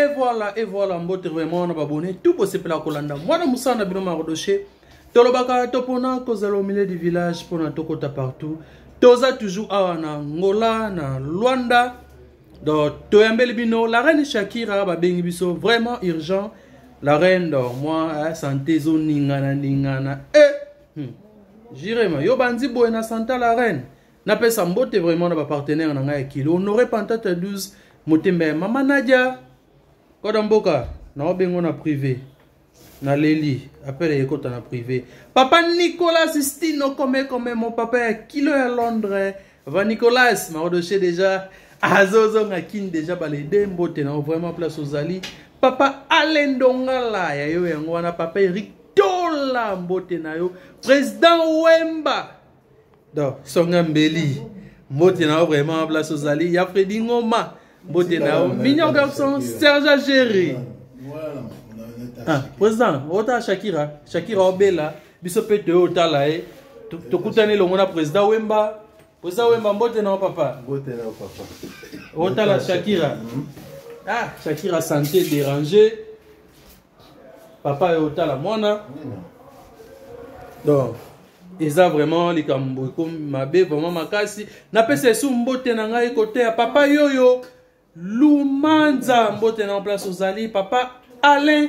Et voilà, mbote vraiment on a abonné tout pour se pela kolanda. Moi na musa na bino marodoché. Tolobaka topona kozala au milieu du village pour na tokota partout. Toza toujours awa na Ngola na Luanda. Donc toyambeli bino la reine Shakira ba bengi biso vraiment urgent. La reine donc moi santé zone ningana j'irai ma yo bandi boy na santa la reine. Na pesa mbote vraiment na ba partenaire na ngai kilo. Honoré Pantata 12 Motembe Mama Nadia. Kodamboka na obengo na privé. Na Leli, appelle Ekota na privé. Papa Nicolas Sistino comme mon papa kilo à Londres. Va Nicolas, m'a redoché déjà. Azozo ngakin déjà balé mbote na vraiment place aux ali. Papa Alain Dongala ya yo yango wana papa Eric Tola mbote na yo. Président Wemba. Donc songa mbeli. Mbote na vraiment place aux ali. Ya Freddy Ngoma mbote na yo. Mignon garçon Serge Géry. Voilà. Ah, président, ota Shakira, Shakira obela, biso pete otala tokutane longo na président Wemba. Président Wemba mbote na papa. Mbote na papa. Otala Shakira. Ah, Shakira santé dérangée. Papa otala mwana. Donc, eza vraiment likambo comme mabe vraiment makasi. Na pese sou mbote na ngai côté ya papa yoyo. Lumanza mbote na place ozali papa Alain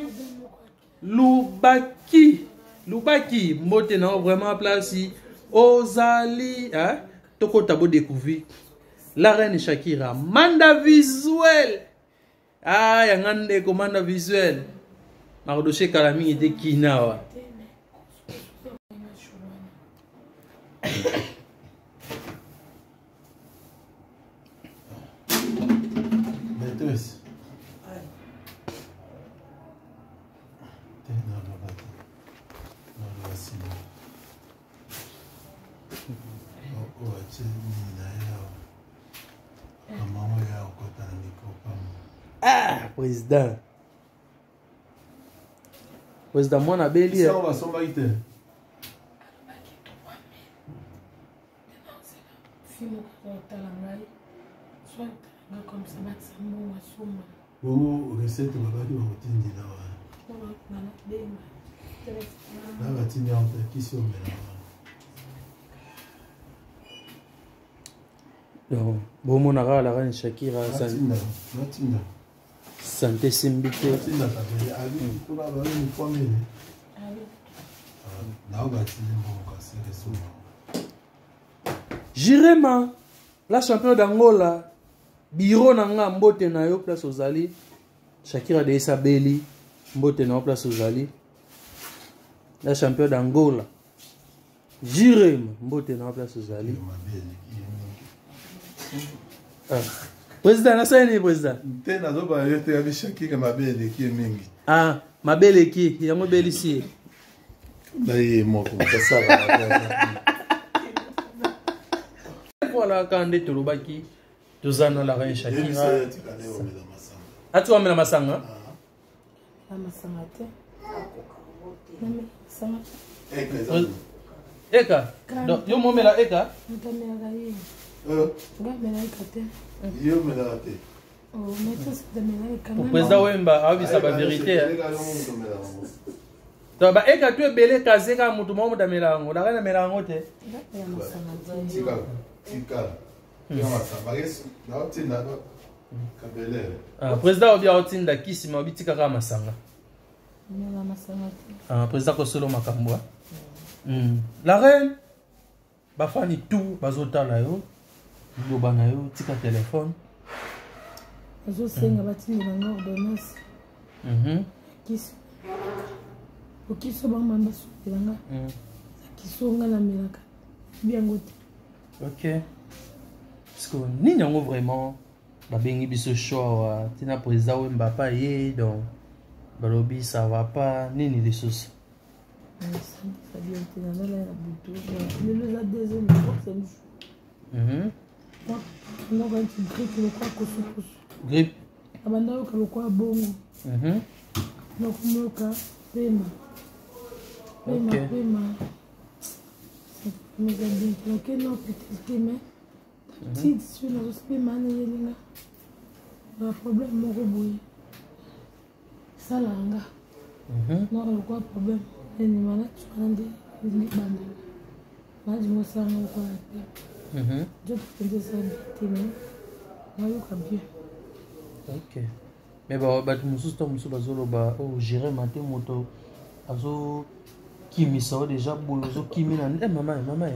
Lubaki mbote na vraiment place ozali hein toko tabo découvrir la reine Shakira manda visuel ah yangande commande visuel marodoche kalami de kinawa Ah, président. Président, moi, on a béli. Ça, on va s'en va y faire. Oh, recette, on va dire, on va dire, bon, mon ara la reine Shakira santé simbité Jirema la champion d'Angola biro nanga mbote na yo place ozali Shakira de Isabeli mbote na yo place ozali la champion d'Angola Jirema mbote na yo place ozali président na sani président tena zo ba yote ya Shakira mabele ki mingi ah mabele ki yango belisi dai moko kasala voilà quand de tolobaki tozana la reine Shakira atu amela masanga masanga te eka donc yo momela eka pour président Wemba a vu ça la vérité donc ba eka tu belé casé ka mutu mo muta melango la reine melango te président obia otinda kisima obitika ka masanga ah président ko solo makambwa la reine ba fani tout bazotala yo lobana yo tika téléphone azo senga batini na ordonnance kiso okiso ba mamba sotelanga kisonga na milaka bien gote OK parce que ni nango vraiment ba bengi biso show tina président Wemba pa ye donc balobi ça va pas nini les choses ça vient de la boutou le la deuxième non quand tu grippe le quoi kosu grippe abanda yo ka quoi bongo donc moka pema mais bien donc non peut-être mais si tu n'as pas mal yelinga le problème mon robot salanga non quoi problème ni mana chande ni banda maji mo sanga ko la je te dis ça tellement moi yo bien ok mais ba tu mususu to mususu bazolo ba o gérer maté moto azo kimisa déjà boyo zo kimina mama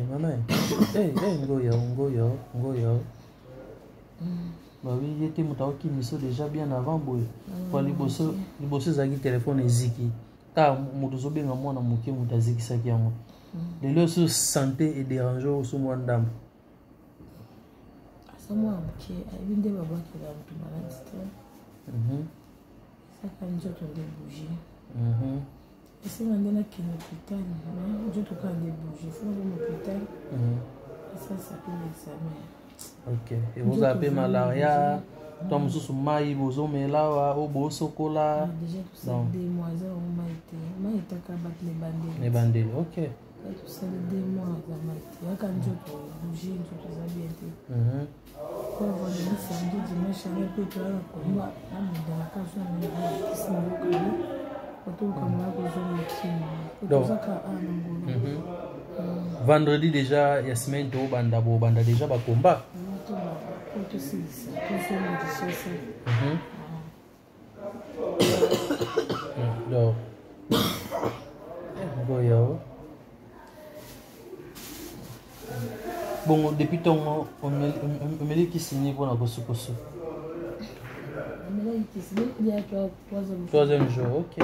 ngoyo bah oui il était moto kimisa déjà bien avant boyo pour liboso zaki téléphone eziki ta moto zo benga mwana moke moto azikisaki yango lelo so santé et déranger au so mwandam asamwa moke ayinde babaki la mtu malade ça quand je te bouger et c'est maintenant qu'il est hôpital je te quand des bouger faut aller à l'hôpital ça s'appelle l'examen ok et vous avez malaria toi mususu mai bozo melawa o bosokola déjà tout ça des mois on m'a été kabat les bandeli ok tout ça des mois za maiti quand je te bouger tout ça bien pour voir les samedi dimanche avec tout là combat dans la case vendredi déjà Yasmine to banda déjà ba combat bon depuis ton on me qui signé pour la kosokoso il y a 3e jour ok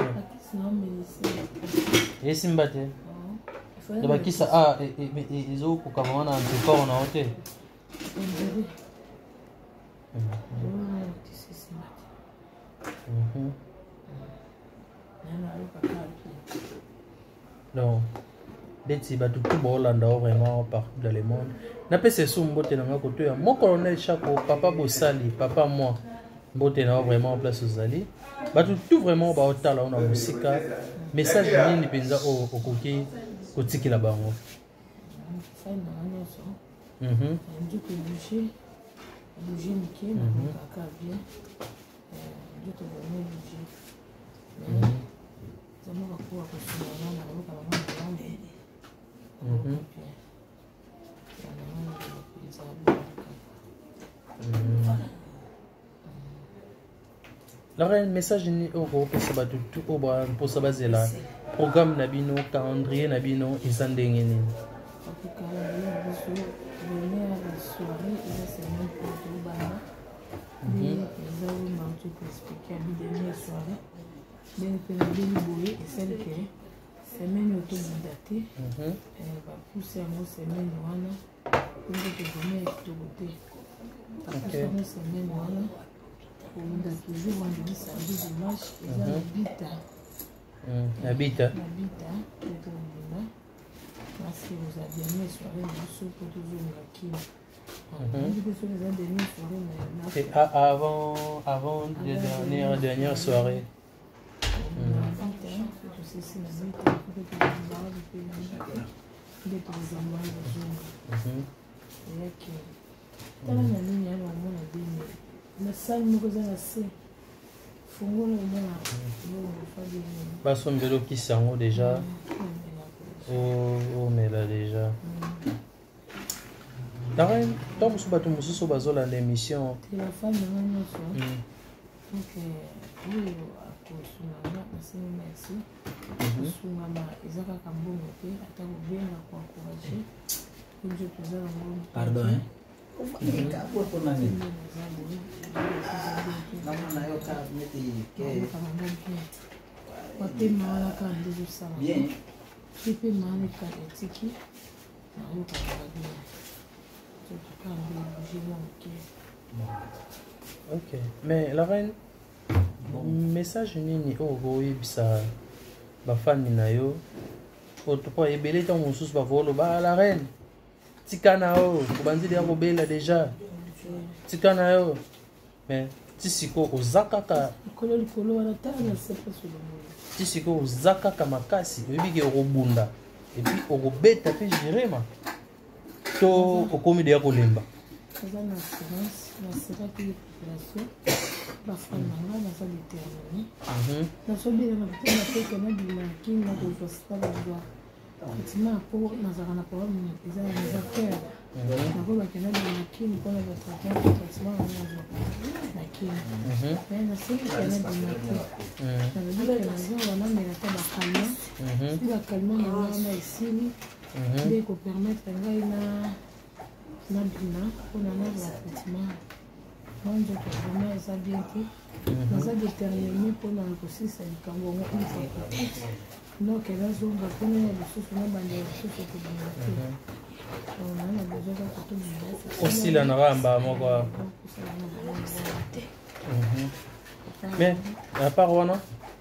et simbate de bakisa ah et zo ko kama na antikor na hotel non Beti ba tout bolanda vraiment partout dans le monde na pese so mbote na côté ya mon colonel Chako papa Bosali papa moi mbote na vraiment en place ozali ba tout vraiment ba otala on a musika message nini penza o koki kotikila bango La reine message ni oko pesa ba tout oba pour ça baser là programme nabino calendrier nabino isandenge ni semaine autodidacte va pousser en semaine wana pour que donner activité pousser en semaine wana on a toujours vendredi samedi dimanche et ça habita pour moi parce que vous avez bien soirée nous pour toujours avant la dernière soirée basombelo kisango déjà oh mais là déjà Darren, toi mosu bato mosusu bazolanda émission téléphone donc oui akosunga nasemi merci osungama eza kaka mbongo te ata kobenga koencourage nje toza yango pardon motema wana kaka nde ezosala epe maana kaka etiki nayokaka bien sotoka nde ebouge moke ok mais la reine message nini okoyebisa bafani na yo po ebele ntango mosusu bakoloba la reine tika na yo obanzili ya kobela déjà tika na yo mais ti siko oza kaka ti siko oza kaka makasi oyebi ke okobunda epuis okobeta mpe girema to okomi deya kolemba eza na assurance na assuraki population bafana nga naza déterminé nasobela na kote na peke na bimakini na kozwa sita bazwa effectivement po nazalaka na problème eza naza pere nakolobaki na bimakini mpona batraitement nazwa nakini me nasekaka na bimate nalobiki naza wanamela ta bakalma soki bakalma yango wana esili nde ekopermettre ngai na bima mpona nazwa effectivement moi nzoto vraiment eza bien te naza déterminé mpona kosilisa likambo yango une fois pour toutes donc nazonga mpona ya lisusu na banda ya lisusu ekobima te naa na besoin kaka tobima osila na ramba moko mais à part wana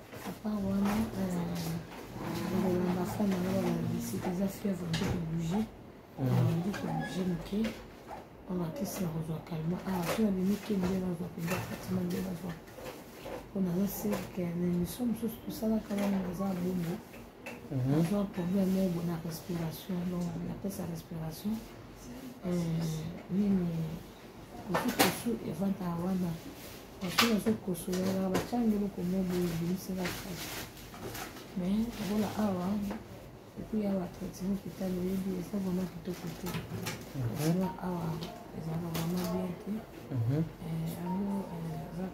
bafana nga babisika eza fièvre nde kobouge nde kobouge moke on artiste na kozwa calme so nabimiki nde nazwa mpenza fatima nde nazwa mpona aza seke na émission mosusu tosalaka wana naza bongo nazwa problème ebo na respiration donc napesa respiration nini kosu evantaka wana baso nazokosolaka batianga eloko moko ebimisaka kasi mais okola awa epuis awa traitement hôpital oyebi eza vraiment kitoko te kasi awa ezalaka vraiment bien te yango eza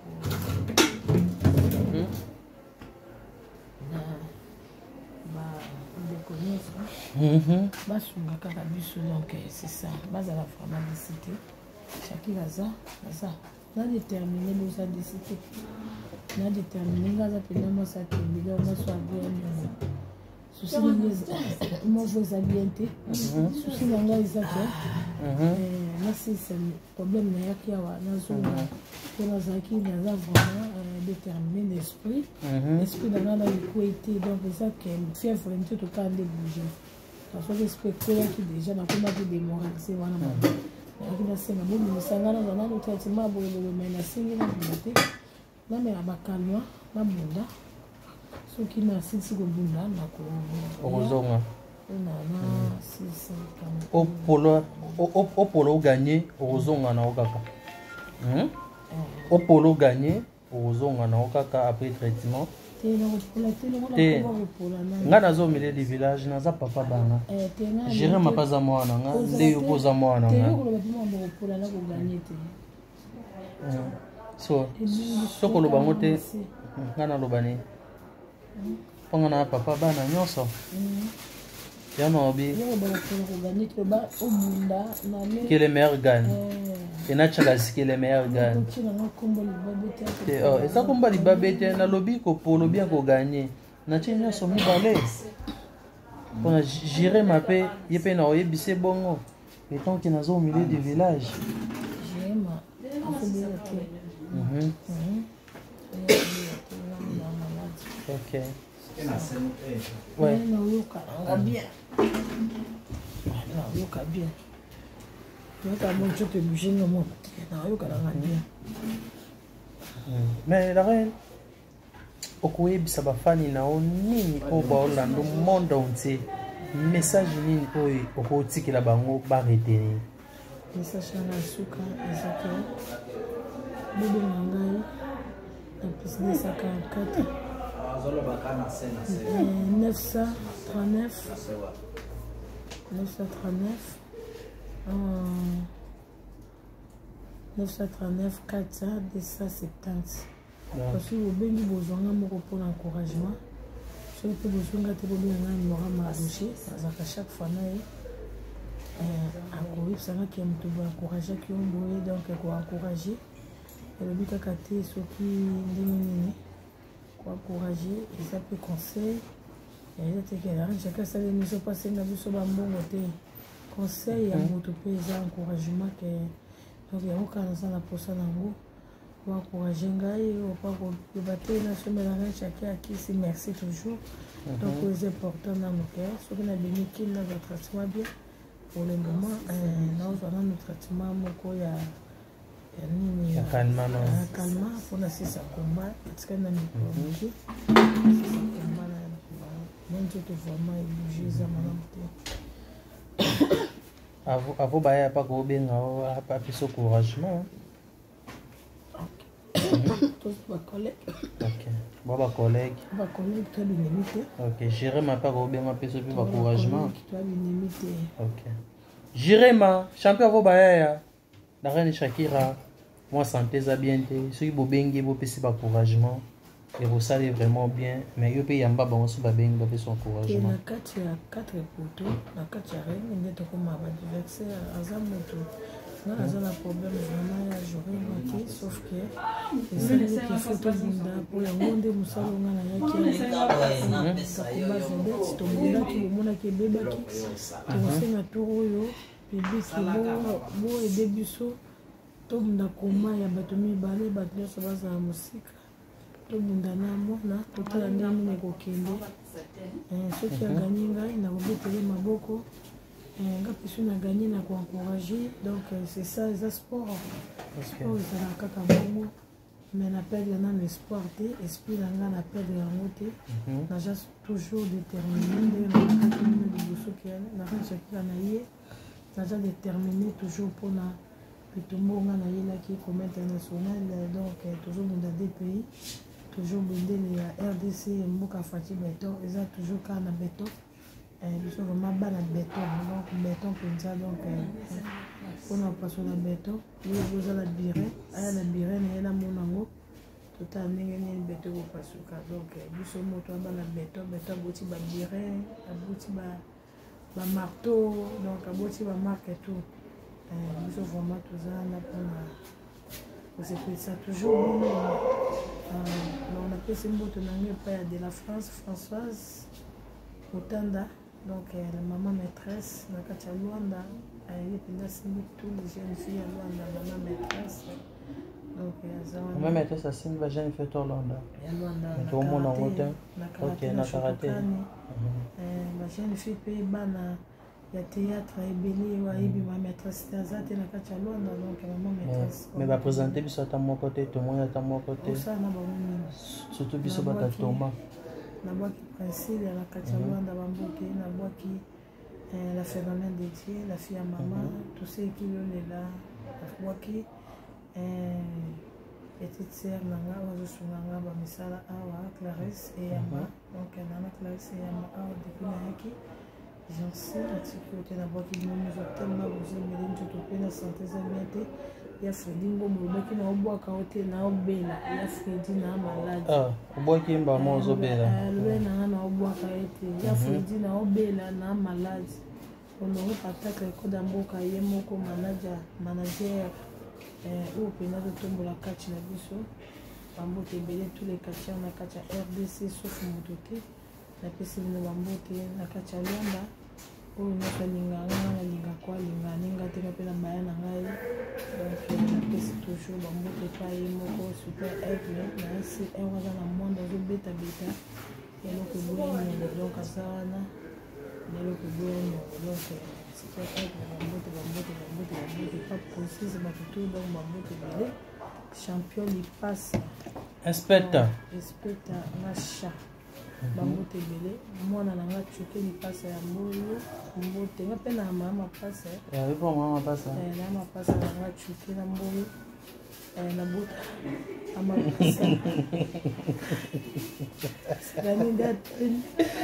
na bandeko nyonso basunga kaka biso donc c'est ça bazala vraiment décité chacun aza na déterminé boza décité na déterminé nga aza mpena mwasi akembeli mwasi abia mingi susi moko eza bien te susi na ngai eza te nasilisa problème nayaki awa nazonga mpo nazalaki naza vraiment déterminé d'esprit esprit na ngai na likwei te donc eza ke fièvre nte tokala nde bouge nasoki esprit ekweyaki déjà nakomaki démoralisé wana mabe nayaki nasenga bobimisanga naza nano traitement ya boyebolo mai nasengi nabima te namela bakalma nabunda soki nasilisi kobunda nakozonga opolo oganye okozonga nao kaka opolo oganye okozonga nao kaka après traitement te nga nazomele du village naza papa banga géré mapaza mwana nga nde yo koza mwana nga so sokoloba ngo te nga naloba nini mponga na papa bana nyonso yanobi que les meilleurs gagnent et nachakasi que les meilleurs gagnent eza komba libabe te nalobi kopolo bien koganye natie nyonso mibale mpona gire mape ye mpe na oyebise bongo etant ke naza au milieu du village ok ouais nayoka bien yoka mo nzoto ebouge nga mo nayokalanga bien mais la reine okoyebisa bafani nao nini oyo baolanda monde entier message nini oyo okotikela bango baretenir message nanga suka eza ke bobenga ngai na plus 244 939 400 270 parce que bobengi bozwanga moko mpona encouragement soki mpe bozwinga te bobenga numéro marché azalaka chaque fois na ye akoyebisangaki ya moto boencourageaki yo boye donc koencourage elobi kaka te soki ndenge nini koencourage eza mpe conseil eza tekela chacun asali émission mpo asenga biso bambongo te conseil ya moto mpe eza encouragement ke donc yango kaka naza na posa nango encourage ngai opa koyeba te nasomela ngai chacun akisi merci toujours donc eza important na moke soki nabimiki nazwa traitement bien pour le moment nazwa nano traitement moko ya nini calma mpona sisa komba etikali na mikolo moke sisa komba na nzoto vraiment ebouge eza malamu te avo baya pa kobenga apesa encouragement tous ma collègue. Ok. Bon, collègue. Ma collègue, toi, l'inimité. Ok. J'irai ma part au bien, ma paix, plus encouragement. Toi, l'inimité. Ok. Jirema, champion vo bayaya. La reine Shakira. Moi, santé, ça bien. Ceux qui bobengi, bo pesi ba encouragement. Et vous savez vraiment bien. Mais yo pe yamba ba on su ba bengi ba pesi encouragement. Na kati ya 4 poteaux, na kati ya reine, nde to koma ba adversaire azamoto. Non, j'ai un problème vraiment à jouer, sauf que c'est ça qui faut tout le monde pour le monde de Moussa Longa na yaki takuba vedette to munda ki mona ke beba ki to senga toro yo bébé c'est bo et débuso to munda koma ya bato mibale bato nyonso baza na musika to munda na mona totala ndenge nini ekokende soki aganye ngai nakobetele maboko nga pesu na gagné na encourager donc c'est ça les sport sport ezala kaka bongo mais na perdre na l'espoir te esprit na nga na perdre yango te naja toujours déterminé ndenge na kati mino liboso ke na ranchakila na ye naja déterminé toujours mpona bitumbu nga nayelaki comme international donc toujours bunda deux pays toujours bendele ya RDC mboka Fati Beton eza toujours kaka na beton biso vraiment bana béton donc béton penza donc on a passé la béton nous vous la biré aya na biré na na monango tota ndenge ni béton ko pasuka donc biso moto bana béton boti ba biré aboti ba marteau donc aboti ba marque tout biso vraiment tout ça na pour c'est fait ça toujours on a fait ce mot na pas de la France Françoise Otanda. Donc la maman maîtresse, na kacha Luanda, elle est signé tous les jeunes filles à Luanda, maman maîtresse. Donc maman maîtresse a signé la jeune fille à Luanda. Luanda. Mais tout le monde en route. Ok, na karaté. La jeune fille paye bana, il y a théâtre et belé, ouais, ma maîtresse Tazate na kacha Luanda, donc maman maîtresse. Mais va présenter biso à mon côté, tout le monde est à mon côté. Ça na ba surtout biso bata Thomas. Nabwaki Princile ya la Katialwanda Bamboke, Nabwaki la phénomène de Dieu, la fille à maman, tous ceux qui l'ont là, Nabwaki petite sœur Nanga, Ozosunanga, Bamisala Awa, Clarisse et Yama, donc Nana Clarisse et Yama Awa depuis Nayaki. J'en sais, la sécurité Nabwaki, nous avons tellement besoin de nous la santé, ça bien été. Il y a Freddy Ngombo qui n'a pas côté na obela il y a Freddy na malade oboa ki mba mo zobela le na na oboa ka ete il y a Freddy na obela na malade on a attaque ko damboka ye moko manager ou pena de tombo la catch na biso bambote belé tous les catchers na catch RDC sauf mototé na pesi na bambote na catch Luanda oyo nyonso alinganga nga nalinga kwa alinga ninga te mpe na baya na ngai donc napesi toujours bambote epai moko super aigle na esi aza na monde azobetabeta eloko eboyani donc aza wana eloko eboyani donc super aigle bambote pas précise bato donc bambote ebele champion lipasa inspecteur na chat bambote ebele mwana na nga tsuke lipasa ya mboyo mbote nga mpe na mama pasa na mapasa na nga tsuke na mboyo na bota amapasa sikani dateni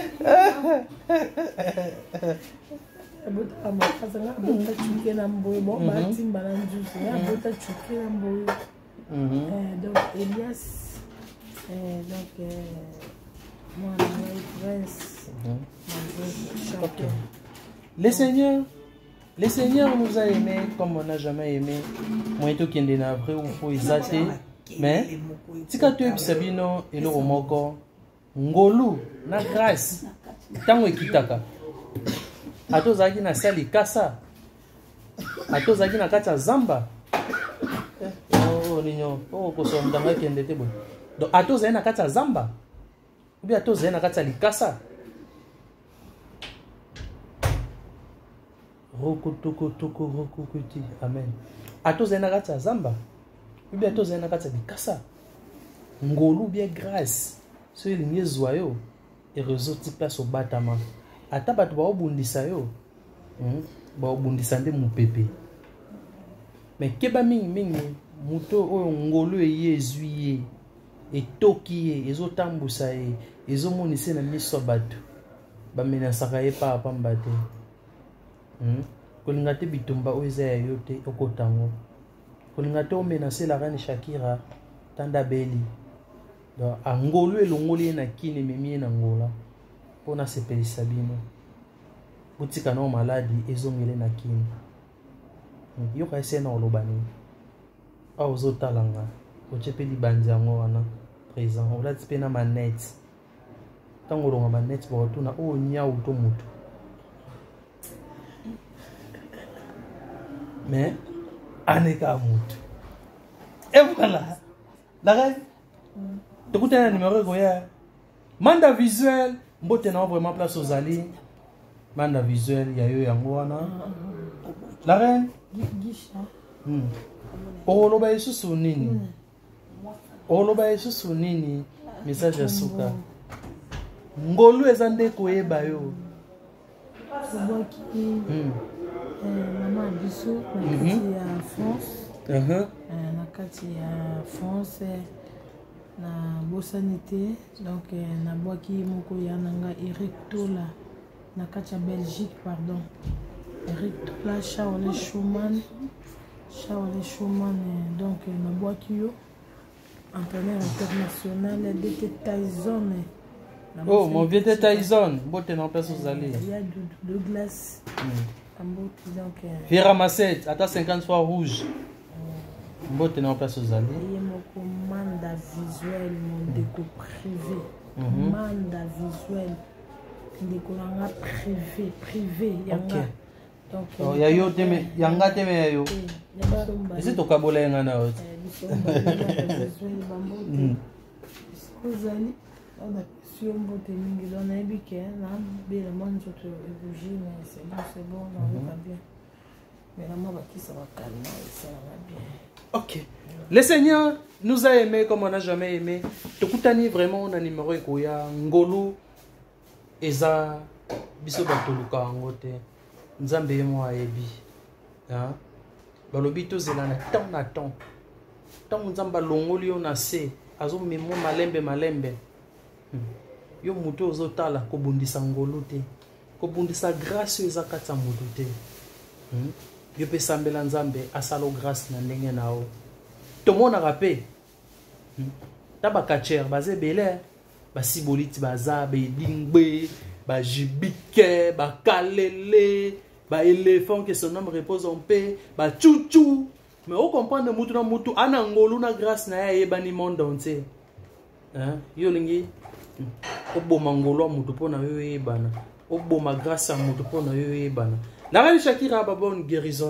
abota amapasa nga bota tsuke na mboyo bo batimba na nzusu nga bota tsuke na mboyo donc Elias donc moi, prince, okay. Le Seigneur nous a aimés comme on n'a jamais aimé. Moi, tout qui est vrai ou faux, exaté. Mais, si tu es sabino et le romoko, ngolu, na grâce, tango ekitaka. Ato zaki na sali kasa. Ato zaki na kata zamba. Oh, ninyo, oh, koso mdanga kende te bon. Donc, ato zaki na kata zamba. Ou bien ato zaki na kata likasa. Rokuti, amen. Ato zaki na kata zamba. Ou bien ato zaki na kata likasa. Ngolu bien grâce. So il n'y zoyo. Et ressorti place au batama. Ata bato ba obundisa yo. Ba obundisa nde mu pepe. Mais keba mingi moto oyo ngolu eye ezwi ye etoki ye ezotambusa ye ezomonisa na miso bato bamenasaka ye pa pamba te kolinga te bitumba oyo eza ya yo te okotango kolinga te omenase la reine Shakira tanda beli donc angolu elongoli ye na kini ememi ye na ngola mpona sepelisa bino botika nao maladi ezongele na kini yoka ese na oloba nini awa ozotalanga otie mpe libandi yango wana présent olati mpe na manete ntango olonga manete bakotuna oyo nyau to motu mais aneka motu et voilà la reine tokutana numéro ekoya manda visuel mbote na vraiment place ozali manda visuel ya yo yango wana la reine oloba lisusu nini oloba lisusu nini message ya suka ngolu eza nde koyeba yo mama biso na kati ya France na bosani te donc nabwaki moko ya nanga Eric Tola na kati ya Belgique pardon Eric Tola Charles Schumann donc nabwaki yo entraîneur international DT Tyson. Oh mon vieux de Tyson bote na place ozali il y a Douglas donc Vera Masset ata 50 fois rouge mbote na place ozali et mon commande visuel mon déco privé commande visuel déco nga privé yanga donc ya yo teme yanga teme ya yo ese to kabola yanga na ot visuel bambote ozali on a sur mbote mingi donc na ebike na bela manjo to bougie mais c'est bon on va bien mais la maman qui ça va calmer ça va bien. Ok. Le Seigneur nous a aimés comme on n'a jamais aimé. Tokutani vraiment on a numéro ekoya ngolu eza biso batuluka ngote. Nzambe mo ayebi. Hein? Balobi to zela na temps. Tant nzamba longoli yo na se azo memo malembe. Yo muto ozotala ko bundisa ngolu te. Ko bundisa grâce eza katsa mutu te. Yo pe sambela nzambe asalo grâce na ndenge nao tomona rapé taba kacher baze bele basiboliti baza bedingbe bajibike bakalele ba éléphant que son nom repose en paix ba chouchou mais on comprend mutu na mutu ana ngolu na grâce na ya bani monde entier yo lingi oboma ngolu mutu pona yo yebana oboma grâce à mutu pona yo yebana. La reine Shakira a bonne guérison.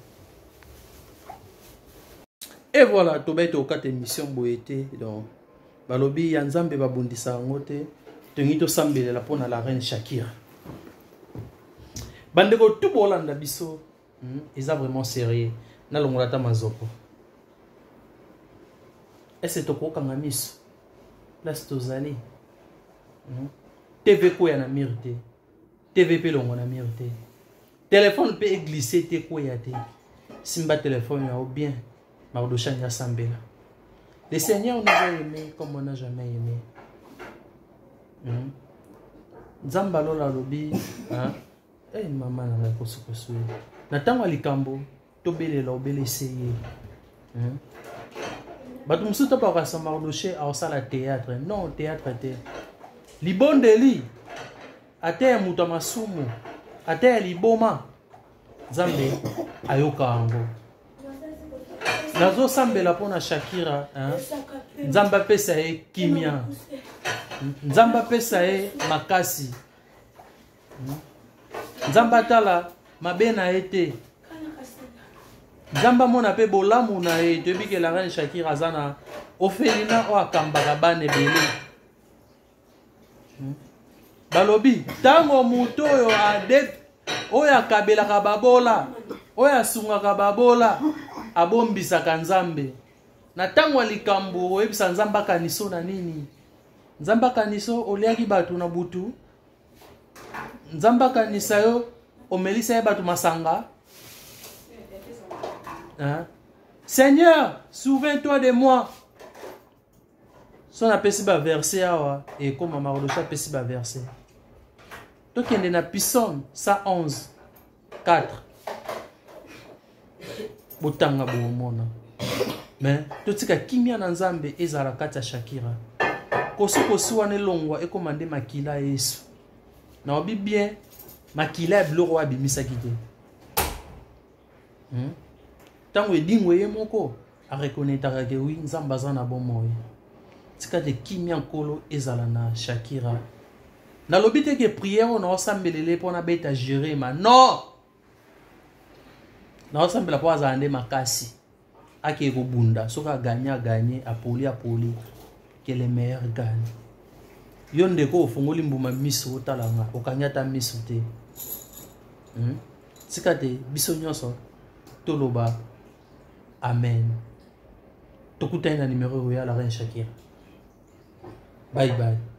Et voilà, tu as été 4 émissions boété. Donc, balobi yanzambe babundisa ngote. Tengito sambele la pona la reine Shakira. Bandeko tout bolanda biso. Ils ont vraiment sérieux. Na longolata mazoko. Est-ce que tu as kangamiso? Place tozali. TV ko ya na mirite. TV pe longo na mirite. Téléphone peut glisser tes koyate. Simba téléphone ou bien Mardochan ya sambela. Le Seigneur nous a aimés comme on n'a jamais aimé. Nzambalo la lobi, eh maman na kosokoso. Natango likambo to bele la obele seye. Batu musuta pa ka Mardoché a osala théâtre. Non, théâtre te. Libondeli ate muta masumu. Ate liboma Zambe ayoka ango nazo sambela pona Shakira Nzamba pesa e kimia Nzamba pesa e makasi Nzamba tala mabena ete Nzamba mona pe bolamu na e depuis que la reine Shakira zana ofelina o akambaka bane bele balobi tango muto yo adet oya kabela kababola oya sunga kababola abombisa kanzambe na tango likambo ebisa nzamba kaniso na nini nzamba kaniso oliaki batu na butu nzamba kanisa yo omelisa ya batu masanga Seigneur, souviens-toi de moi. Son appesi ba verset awa et comme Mardochée appesi ba verset. Donc il y a na Psaume 111 4. Botanga bomona. Mais tout ce qui kimia na Nzambe ezala kati ya Shakira. Kosu wane longwa ekomande makila Yesu. Na obi bien makila bloro wa bimisa kite. Tango edingwe ye moko a reconnaître que oui Nzamba za na bon moyo. Tika de kimia nkolo ezala na Shakira. Na lobite que prière on osambelele pona beta gérer ma non. Na osambela po azande makasi. Ake robunda soka gagner apoli que les meilleurs gagnent. Yonde ko fongoli mbuma miso talanga okanyata miso te. Tika de biso nyonso toloba amen. Tokutana numéro ya la reine Shakira. Bye bye.